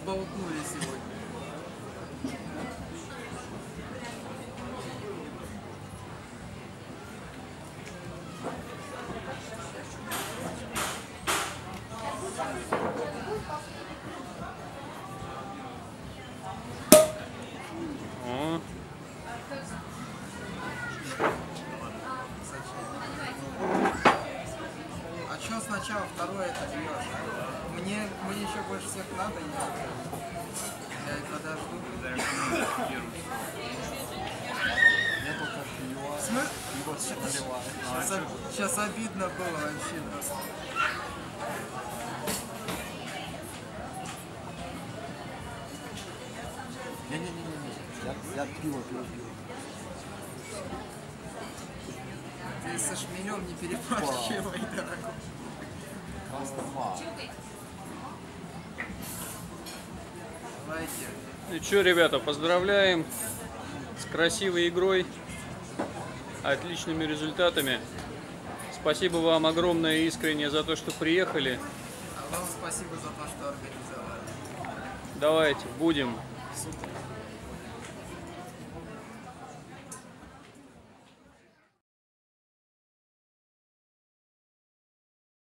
взболтнули сегодня. А что сначала второе это бьешь? Мне еще больше всех надо ехать. Я и подожду. Я только пью, его все наливает. Сейчас обидно было вообще просто. Не-не-не-не. Я пиво пью. Ты со шмелем не перебарщивай, дорогой. Красный мало. Давайте. Ну что, ребята, поздравляем с красивой игрой, отличными результатами. Спасибо вам огромное и искренне за то, что приехали. А вам спасибо за то, что организовали. Давайте, будем. Супер.